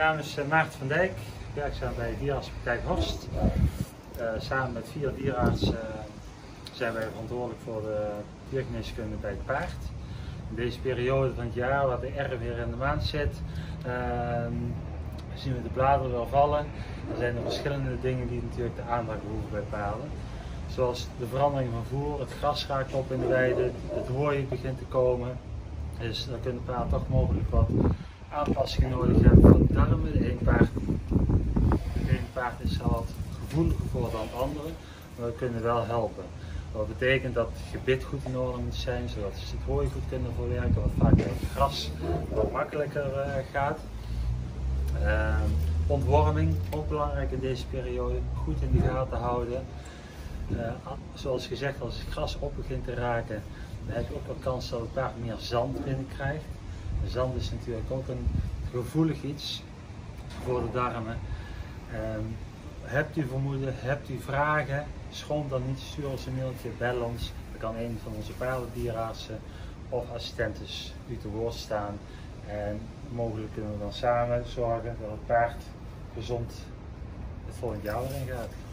naam is Maarten van Dijk, werkzaam bij Dierenartspraktijk Horst. Samen met 4 dierenartsen zijn wij verantwoordelijk voor de diergeneeskunde bij het paard. In deze periode van het jaar, waar de R weer in de maand zit, zien we de bladeren wel vallen. Er zijn er verschillende dingen die natuurlijk de aandacht behoeven bij paarden. Zoals de verandering van voer, het gras raakt op in de weide, het hooi begint te komen. Dus dan kunnen paarden toch mogelijk wat aanpassingen nodig hebben van de darmen. De ene paard is er wat gevoeliger voor dan het andere, maar we kunnen wel helpen. Dat betekent dat het gebit goed in orde moet zijn, zodat ze het hooi goed kunnen verwerken, wat vaak bij het gras wat makkelijker gaat. Ontworming, ook belangrijk in deze periode, goed in de gaten houden. Zoals gezegd, als het gras op begint te raken, dan heb je ook wel kans dat het paard meer zand binnenkrijgt. Zand is natuurlijk ook een gevoelig iets voor de darmen. Hebt u vermoeden, hebt u vragen, schroom dan niet, stuur ons een mailtje, bel ons. Dan kan een van onze paardendierenartsen of assistentes u te woord staan. En mogelijk kunnen we dan samen zorgen dat het paard gezond het volgend jaar weer in gaat.